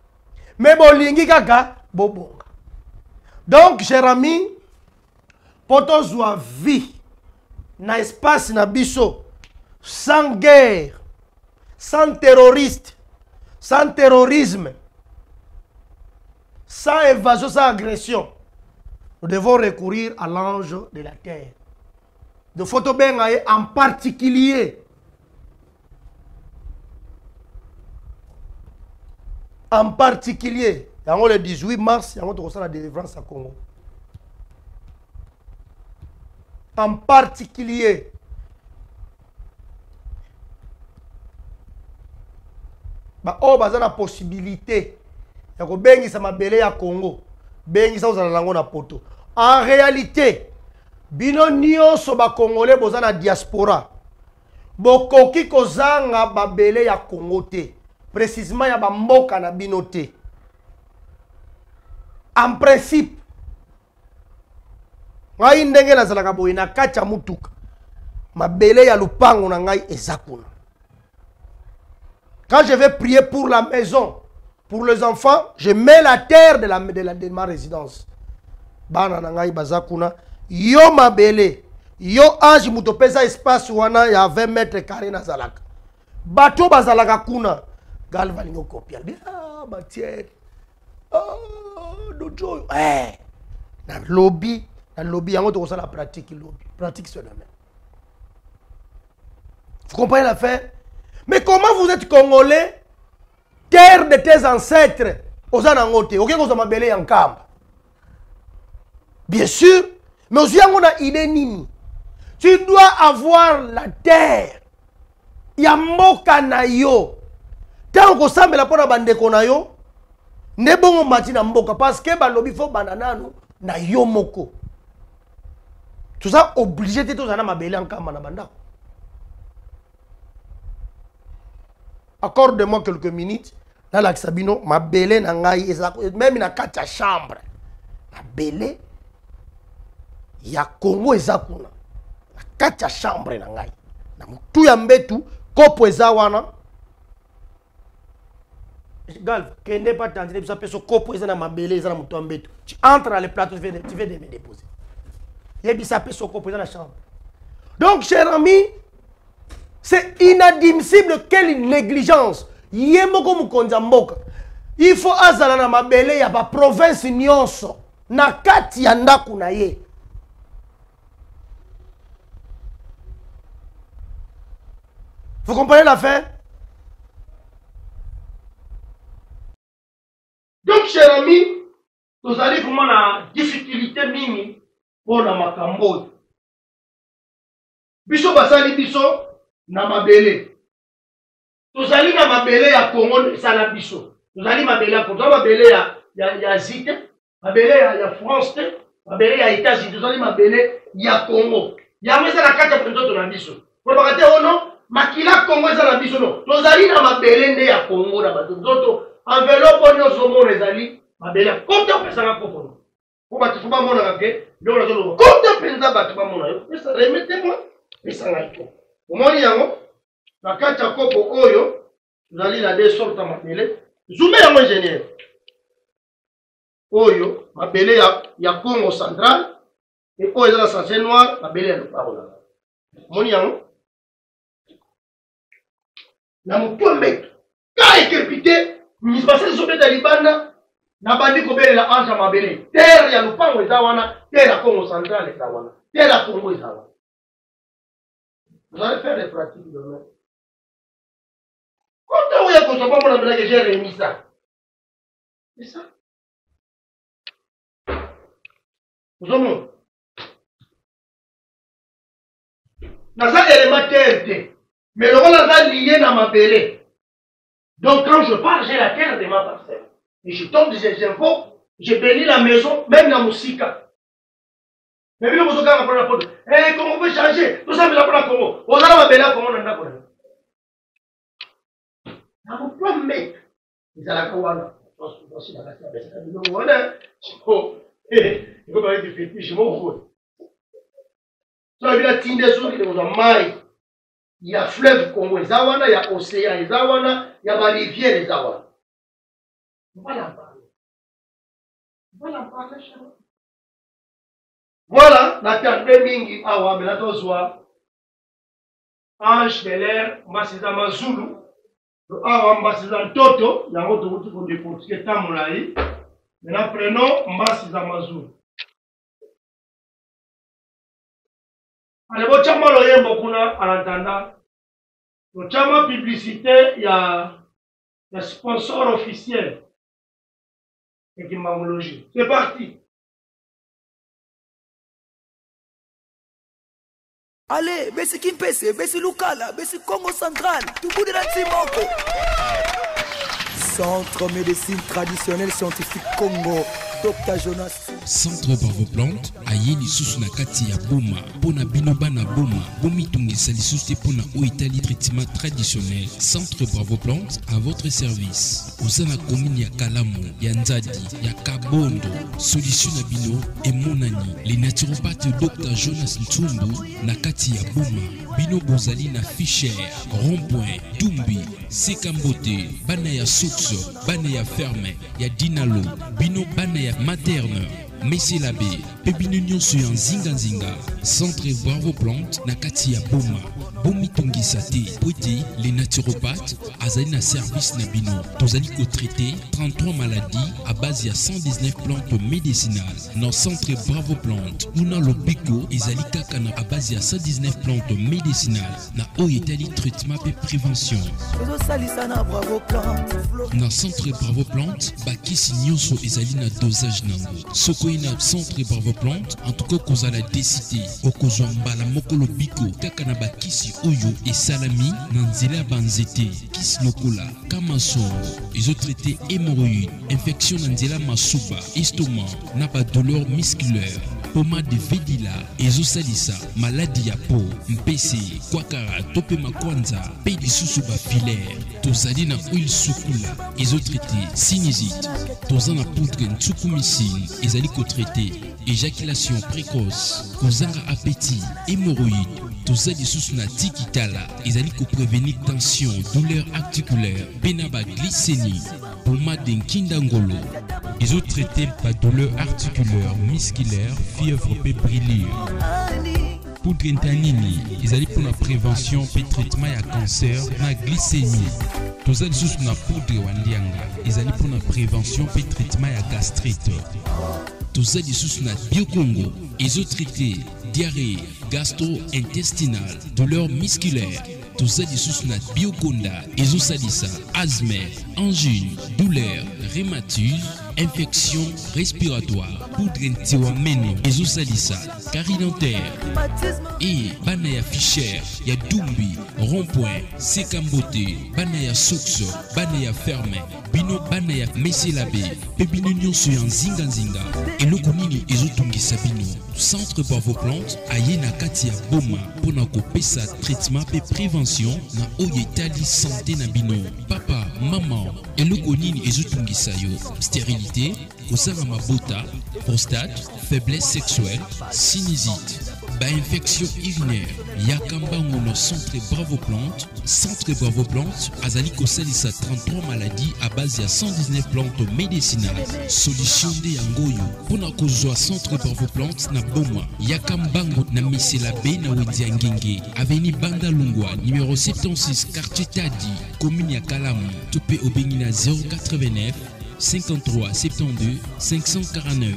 Mais bon, lingi kaka, bobonga. Donc, cher ami, poto zwa vie na espace na biso sans guerre, sans terroriste, sans terrorisme, sans évasion, sans agression. Nous devons recourir à l'ange de la terre. De photo bengaye en particulier. En particulier, le 18 mars, il y a la délivrance à Congo. En particulier, oh, bah, la possibilité de bengisa mabele ya Congo, bengisa aux alango na poto. En réalité, bino nyonso ba Congolais boza na diaspora, bokoki kozanga babele ya Congo te, précisément ya ba mboka na bino te. En principe, ngai ndenge nazalaka boye na kati ya mutuka, mabele ya lupango na ngai ezakuna. Quand je vais prier pour la maison, pour les enfants, je mets la terre de ma résidence. Bana nangai bazakuna. Yo mabele. Yo ange mutopeza espace wana ya 20 mètres carrés na zalaka. Bato bazalaka kuna. Galva lingo kopia. Ah, matière. Oh, dojo. Eh. Na lobby. Na lobby. Yango toko la pratique lobby. Pratique sur la main. Vous comprenez l'affaire? Mais comment vous êtes Congolais? Terre de tes ancêtres. Ozanangote. Ok, vous avez belé en camp. Bien sûr. Mais aussi, on a idée nini. Tu dois avoir la terre. Yamoka na yo. Tant que ça me la pona bande konayo. Ne bon mati na mboka. Parce que balobi fo bananano na yo moko. Tout ça obligé de tout ça na belé en camp na banda. Accorde-moi quelques minutes. Là, la Sabino, ma belé na ngai, même na kata chambre. Ma belé, ya Congo ezakuna. Na kata chambre na ngai. Na mutu ya mbetu, kopo ezawana. Galve, kende pas tantine, bisa peso kopo ezana ma belé, ezana mutu ya mbetu. Tu entres dans le plateau, tu viens de me déposer. Yebisa peso kopo ezana chambre. Donc, cher ami, c'est inadmissible, quelle négligence. Yemoko mukonza mboka. Il faut azala na mabele ya ba province nyonso. Na kati ya ndaku na ye. Vous comprenez l'affaire? Donc, cher ami, vous allez vraiment la difficulté mini pour la makambo. Biso basali biso na mabele. Tous allez na mabele ya Congo de Salabiso. Tous allez mabele ya Congo, mabele ya Zite, mabele ya France, mabele ya États-Unis, tous allez mabele ya Congo. Ya mweza na kata prendoto na biso. Pour bakate ono, makila Congo eza na biso no. Tous allez na mabele nde ya Congo na bato. Nzoto enveloppe nyo somo ezali mabele. Kote pesa na kopo. Ko batu ba mona kake, ndo na zolo. Kote penza batu ba mona yo. Pesa remettez-moi. Pesa na iko. Omoni yango na kati ya kopo oyo, vous allez la deux sortes à mabele. Zoomé à mon ingénieur. Oyo, mabele ya Congo central. Et oyo la sachet noir, mabele ya Lupango. Moni yango. Na mutu mbeto. Ka ekepite, misbase zobe da libanda. Na bandi kobele la ange mabele. Terre ya Lupango eza wana, terre ya Congo central eza wana. Terre ya Congo eza wana. Vous allez faire des pratiques demain. Quand vous avez construit, mon ami, j'ai remis ça. C'est ça. Vous avez dans un élément terre, mais le rôle est lié dans ma belée. Donc quand je pars, j'ai la terre de ma parcelle. Et je tombe des impôts, je bénis la maison, même dans Moussika. Mais vous avez la porte. Eh, comment on peut changer? Tout ça, mais la porte comment? On a la belée, comment on a la na mutwa mbe izala kawana osi na kati ya besa bino wana siko iko ba di fetiche mo ko so bila tinde so ki de mai ya fleuve Congo ezawana ya océan ezawana ya ba rivière ezawana voilà parler chérie Voilà, la terre de Mingi, awa, mais la tozwa. Ange de l'air, Mbasiza Mazulu. Awa, Mbasiza Toto, yango tokuti ko décortiquer tamulayi. Maintenant, prenons Mbasiza Mazulu. Allez, bon, chama loyembo kuna, en attendant. Le chama publicité, il y a sponsor officiel. Équipemologie. C'est parti. Allez, besi Kimpese, besi Lukala, besi Congo Central, tout bout de la Timoko. Centre médecine traditionnelle scientifique Congo, Dr Jonas. Centre Bravo Plante, ayeni susu na kati ya boma, pona binoba na boma, bomi tungisa lisuste pona oitali traitement traditionnel. Centre Bravo Plante à votre service. Osana commune ya Kalamu, ya Nzadi, ya Kabondo, solution na bino et monani. Les naturopathes Dr Jonas Ntumbu na kati ya boma, bino bozali na Fischer, Rond-Point, Tumbi, Sekambote, bana ya Soukso, bana ya Ferme, ya Dinalo, bino bana ya Materne, Messie Labé, Pebino Nyonso ya Nzinga, Centre Bravo Plante na kati ya boma, bomi tungisa te, poete les naturopathes azali na service na bino, tozali ko traiter 33 maladies à base ya 119 plantes médicinales. Dans Centre Bravo Plante, una lobiko ezali kaka na à base ya 119 plantes médicinales na oitali traitement et prévention. Dans Centre Bravo Plante, bakisi nyonso ezali na dosage nango. Soko ina Centre Bravo Plante, en tout cas kozala décider okozwa mbala mokolo biko kaka na bakisi oyo et salami na nzela banzete, kis lokola, kamaso, ils traité hémorroïdes, infection na nzela masuba, estomac, na ba douleur musculaire, pomade de vedila, ezosalisa, maladie ya peau, mpese, kwakara, tope makwanza, pe lisusu ba filaire, tozali na huile sukula, traité sinusite, tozana na poudre ntukumicine, ezali ko traité éjaculation précoce, kozanga appétit, hémorroïdes, tozali sous na tikitala, ezali ko prévenir tension, douleur articulaire, penaba glycémie, pomade nkindangolo, traité par douleur articulaire, musculaire, fièvre et brûlure. Poudre ntanini, ezali pour la prévention et traitement ya cancer, na glycémie. Tozali sous na poudre wandianga, ezali pour la prévention et traitement ya gastrite. Tozali sous na biocongo, traité diarrhée, gastro-intestinale, douleur musculaire. Tozali sous na bioconda, ezosalisa, asthme, angine, douleur, rhumatisme, infection respiratoire, poudre ntiwameno, ezosalisa, carie dentaire, et bana ya Fischer, ya Dumbi, Rond-Point, Sekambote, bana ya Soukso, bana ya Ferme, bino bana ya Messie Labé, pebino nyonso ya Nzinga, eloko nini ezotungisa bino. Centre Bravo Plante, aye na kati ya boma, pona kopesa traitement pe prévention na oyo etali santé na bino. Papa, maman, eloko nini ezotungisa yo. Stérilité, kozanga mabota, prostate, faiblesse sexuelle, sinusite, infection urinaire, yakambango no Centre Bravo Plante. Centre Bravo Plante, azali kosalisa 33 maladies à base de 119 plantes médicinales. Solution de yangoyo, pona kozwa Centre Bravo Plante na boma, yakambango na Messie Labé na Wendiangenge, avenue Banda Lungwa, numéro 76, quartier Tadi, commune ya Kalamu, topé au Benina 089 53 72 549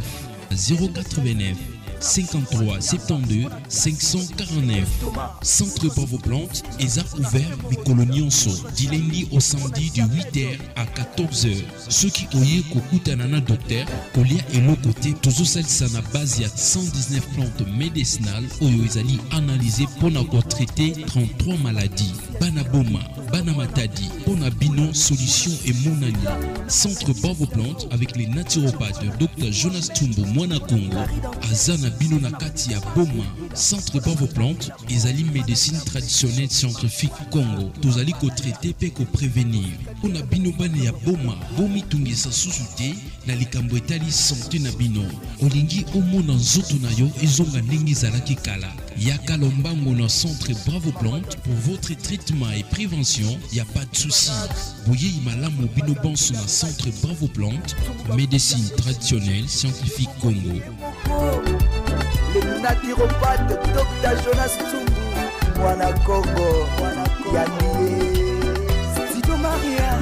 089 53 72 549. Centre Bravo Plante, et a ouvert les colonions du lundi au samedi de 8h à 14h. Ceux qui ont kokutanana docteur, kolia et l'autre côté, toujours celle qui na base ya 119 plantes médicinales, oyo ezali analysé pour na traiter 33 maladies. Banaboma, Banamatadi, Bonabino, solution et monani. Centre Bravo Plante avec les naturopathes Dr Jonas Tumbo Mwana Congo, Azana Bino Nakati ya Boma. Centre Bravo Plante, ezali médecine traditionnelle scientifique Congo. Tozali ko traiter pe ko prévenir. Pona bino bane ya Boma, bomi tungisa susute na likambo etali santé na bino. Olingi omona nzoto na yo ezonga ndenge ezalaki kala. Yaka lombango na Centre Bravo Plante pour votre traitement et prévention, y a pas de souci. Boye imalamu bino banso na Centre Bravo Plante, médecine traditionnelle scientifique Congo. naturopathe Dr Jonas Tsumbu mwana Congo Yandie Studio Maria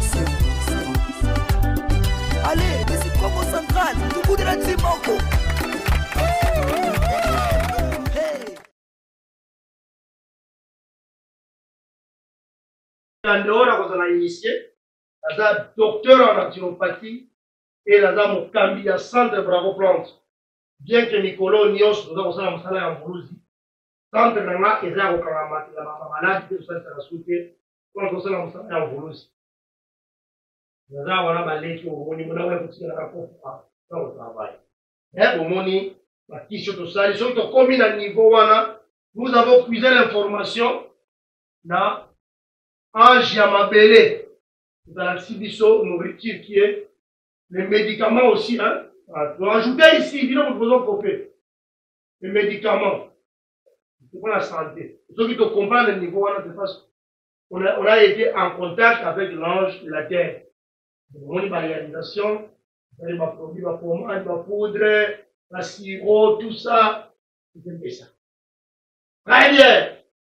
allez besi Congo Central tukudela Timoko en dehors à initié, la docteur en naturopathie et la dame au Cambi à Centre Bravo Plante. Bien que Nicolas Nios nous avons ça en salaire en Boulouzi, Centre Nanga et Zéro Karamati, la malade qui est la souté, pour nous ça en salaire en Boulouzi. Nous avons la balai qui est au niveau de la petite rapport dans le travail. Et au moni, la question de ça, ils sont commis à niveau, nous avons puisé l'information dans Ange Yamabele, dans la Sibiso, nourriture qui est les médicaments aussi, hein. Pour ajouter ici, évidemment, nous faisons couper. Les médicaments, c'est pour la santé. Ceux qui te comprennent le niveau, on a été en contact avec l'ange de la terre. On a une réalisation, les produits, la pommade, la poudre, la sirop, tout ça. C'est ça. Très bien.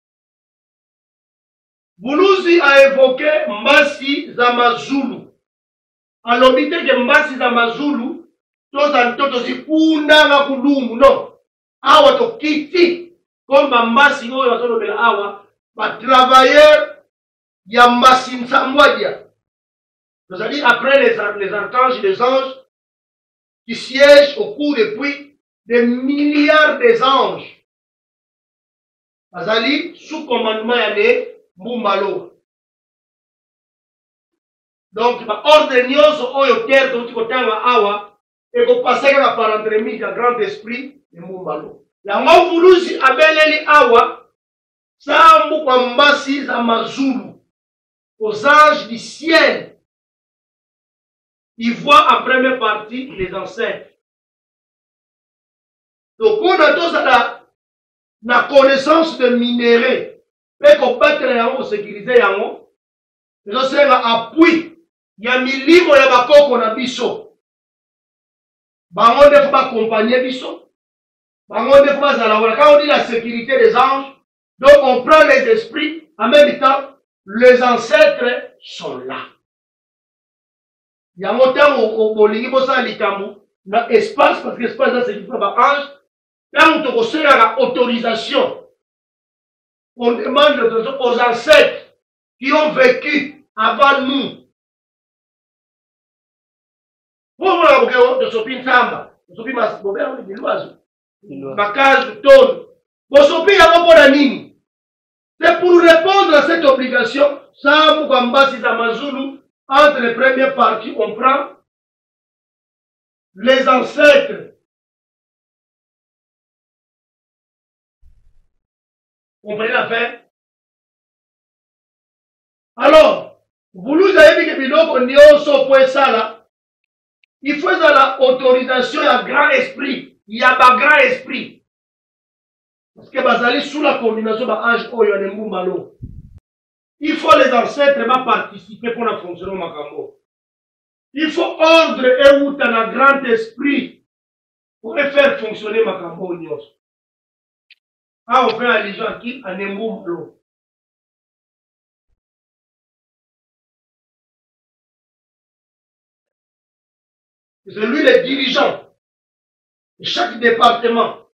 Boulouzi a évoqué Mbasi Zamazulu. Alors, il dit que Mbasi Zamazulu, tous les Punda na Kulumbu, non. Awa to kiti, comme Mbasi, awa, ba travailleur, ya Mbasi Nsamwadia. C'est-à-dire, après les archanges et les anges, qui siègent au cours depuis des milliards des anges. Azali, sous commandement, yané, Mumbalo. Donc, ordre nyonso oyo terre to tikotanga awa et ko passer par entremise à grand esprit de Mumbalo. La Mavuluzi abeleli awa sambu kwa Mbasi za Mazulu aux anges du ciel. Ils voient en première partie les ancêtres. Donc, on a tous la connaissance de minéraux. Mais qu'on batte yango sécuriser yango ezo senga appui ya milimo ya bakoko na biso bango nde faut accompagner biso bango nde faut bazala wala quand on dit la sécurité des anges donc on prend les esprits en même temps les ancêtres sont là yango tango bolingi bosa likambo na espace parce que espace c'est qui ba ange tango to kosenga la autorisation. On demande aux ancêtres qui ont vécu avant nous. Pour moi, de Sopi Nsamba, de Sopi Masbobert, de l'oiseau, Bakaz, de Tone, Bosopi Yamoponanini. C'est pour répondre à cette obligation, Samou Kambasi Zamazulu, entre les premières parties, on prend les ancêtres. Vous comprenez l'affaire? Alors, vous nous avez dit que il faut la autorisation à grand esprit. Il y a un grand esprit. Parce que basali sous la combinaison d'ange Oyo. Il faut les ancêtres participer pour la fonction de Makambo. Il faut ordre et ou un grand esprit pour faire fonctionner Makambo. Ah, on fait allusion à qui? À Nemboumblo. C'est lui le dirigeant de chaque département.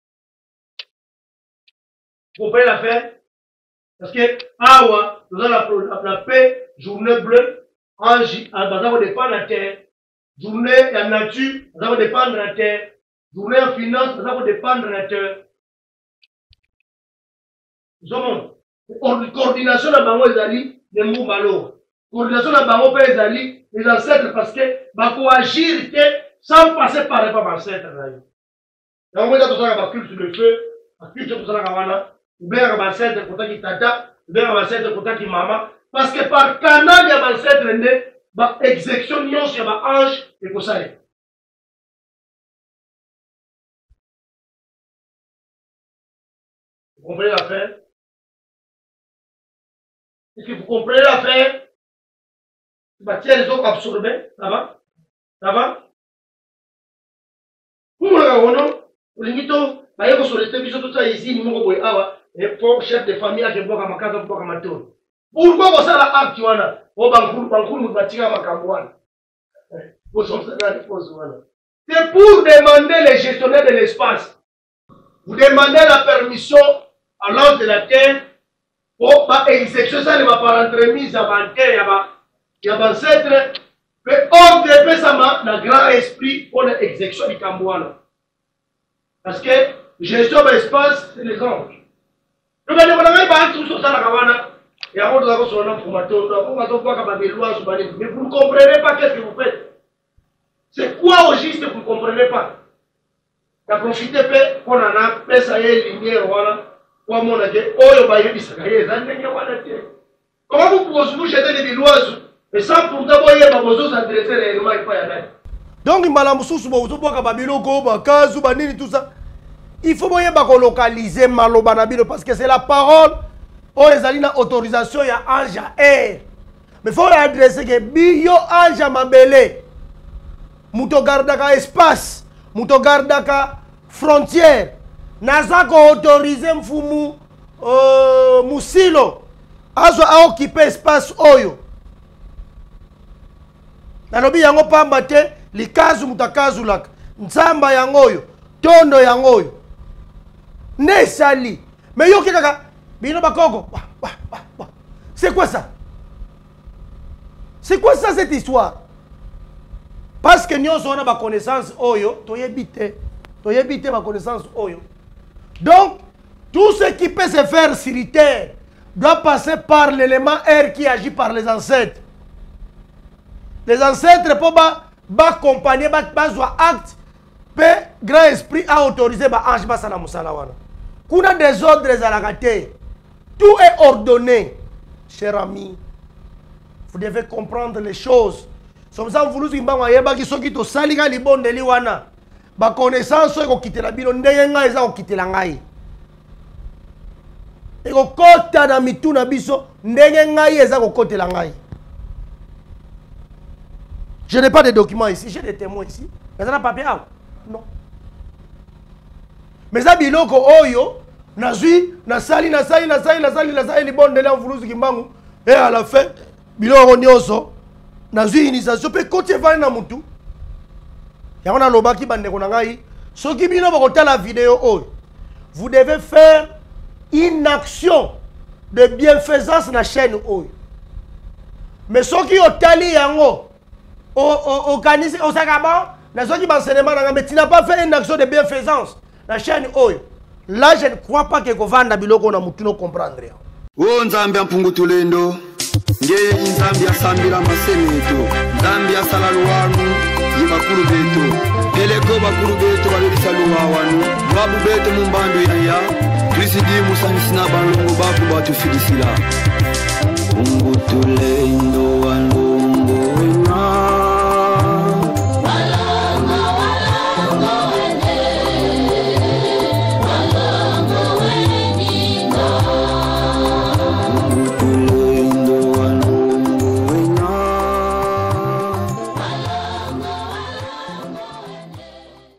Vous comprenez l'affaire? Parce que, ah, nous avons la paix, journée bleue, ange, nous avons dépendre de la terre. Journée en nature, nous avons dépendre de la terre. Journée en finance, nous avons dépendre de la terre. Coordination de Bango Ezali, de Moubalo. Coordination de Bango Ezali, les ancêtres, parce que Bako agir sans passer par les ancêtres. Donc, on a tout ça, la culture de feu, la culture de ça, ou bien les ancêtres, côté qui tata, ou bien les ancêtres, côté qui maman, parce que par canal, il y a ancêtres, bah, exécution, il y a ange, et pour ça. Vous comprenez l'affaire? Est-ce que vous comprenez l'affaire? Bah, tiens, les autres absorbés, ça va? Ça va? Pour le limito, bayeko solete biso tout ça ici ni moko boy awa et pour chef de famille a keboka makaza boka mato pourquoi ko sala acte wana o bankulu batika makambo wana pour son ça réponse wana c'est pour demander les gestionnaires de l'espace. Vous demandez la permission à l'ordre de la terre pour exécuter ça, les entremise à banquer, il y a un ancêtre, mais ordre de ça dans grand esprit pour l'exécution du Cambouana. Parce que gestion de l'espace, c'est les anges. Nous allons voir tout ça dans la Kawana. Et avant de la sur un informateur, on va voir des lois, mais vous ne comprenez pas qu'est-ce que vous faites. C'est quoi au juste que vous ne comprenez pas? La profité qu'on en a fait ça y est lumière voilà pour mon avis oh bah il dit ça comment vous pouvez vous jeter des lois mais sans pour d'abord y a besoin s'adresser réellement il faut y aller donc il m'a la mususu bo zo boka babilo ko ba kazu ba nini tout ça il faut moyen ba localiser maloba na bino parce que c'est la parole oh les alina autorisation ya ange air mais faut adresser que bio ange mabele muto gardaka espace muto gardaka frontière naza ko autoriser mfumu musilo azo a occuper espace oyo nalobi yango pamba te likazu mutakazu laka nzamba yango oyo tondo yango oyo ne sali mais yo kaka bino bakoko c'est quoi ça cette histoire parce que nous avons ma connaissance oyo toyebite ma connaissance oyo donc tout ce qui peut se faire sur terre doit passer par l'élément air qui agit par les ancêtres pour accompagner bazwa acte pe grand esprit a autorisé ba ange basala musala wana kuna des ordres à la gâté tout est ordonné cher ami vous devez comprendre les choses. Comme ça, vous voulez que soki to salika libonde liwana ba connaissance ko kitela bino ndenge ngai za ko kitela ngai e ko kota na mituna biso ndenge ngai eza ko kotela ngai. Je n'ai pas de documents ici, j'ai des témoins ici. Mais ça n'a pas papier non. Mais ça biloko oyo nazui na sali libonde la vous kimbangu et à la fin biloko nyonso nazui initiation pe côté vani na mutu yango na lobaki bandeko na ngai soki bino bakota la vidéo oyo vous devez faire une action de bienfaisance na chaîne oyo mais soki otali yango au kanisi au sakaba na soki bansenement na mais tu n'as pas fait une action de bienfaisance la chaîne oyo là je ne crois pas que kovanda biloko na mutu no comprendre o nzambe ampungu tulendo ngeye inzambi ya sambila masemeto nzambi ya salaluwanu yibakulu beto eleko bakulu beto balelisa luwawanu babu beto mumbandu yaya tuisidi musanisina balongo babu batu filisila pungu tulendo wanu